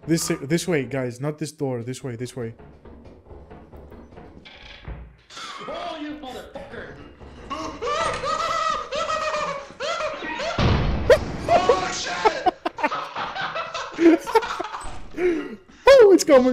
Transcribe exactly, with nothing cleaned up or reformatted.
This this way, guys. Not this door. This way. This way. Oh, you motherfucker! Oh shit! Oh, it's coming.